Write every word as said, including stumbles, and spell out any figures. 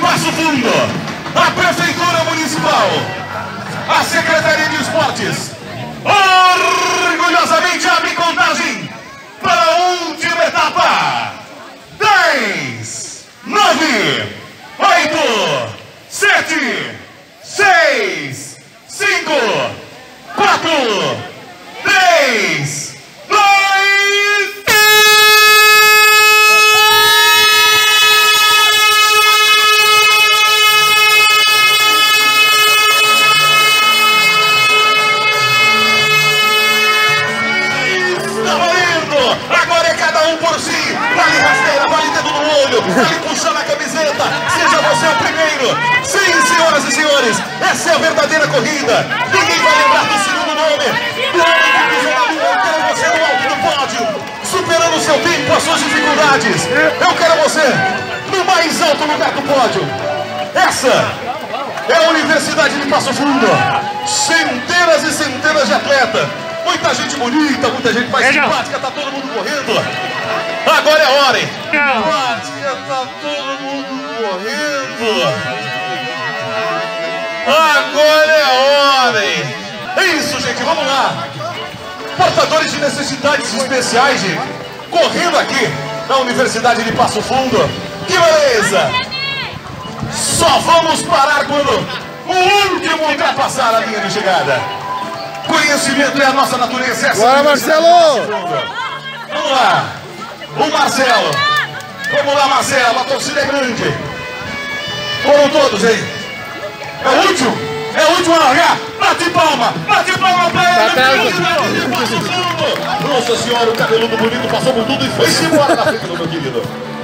Passo Fundo, a Prefeitura Municipal, a Secretaria de Esportes, orgulhosamente abre contagem para a última etapa. dez, nove, oito, sete, seis, cinco, quatro, três, dois... Agora é cada um por si. Vale rasteira, vale dedo no olho, vale puxar na camiseta. Seja você o primeiro. Sim, senhoras e senhores, essa é a verdadeira corrida. Ninguém vai lembrar do segundo nome. Do homem que pisou na lua. Eu quero você no alto do pódio, superando o seu tempo, as suas dificuldades. Eu quero você no mais alto lugar do pódio. Essa é a Universidade de Passo Fundo. Centenas e centenas de atletas. Muita gente bonita, muita gente mais simpática, tá todo mundo correndo. Agora é a hora, hein? Simpática, tá todo mundo correndo. Agora é a hora, hein? É isso, gente, vamos lá. Portadores de necessidades especiais, gente, correndo aqui na Universidade de Passo Fundo. Que beleza! Só vamos parar quando o último ultrapassar a linha de chegada. Conhecimento é a nossa natureza. Essa Bora, Marcelo! Vamos lá. O Marcelo. Vamos lá, Marcelo. A torcida é grande. Foram todos, hein? É o último. É o último a largar. Bate palma. Bate palma pra ele. Nossa senhora, o cabeludo bonito passou por tudo e foi-se embora na frente do meu querido.